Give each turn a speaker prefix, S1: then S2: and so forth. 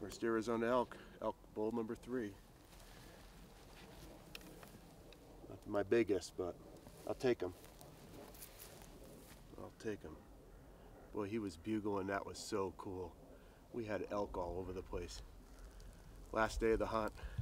S1: First Arizona elk bull number 3. Not my biggest, but I'll take him. I'll take him. Boy, he was bugling. That was so cool. We had elk all over the place. Last day of the hunt.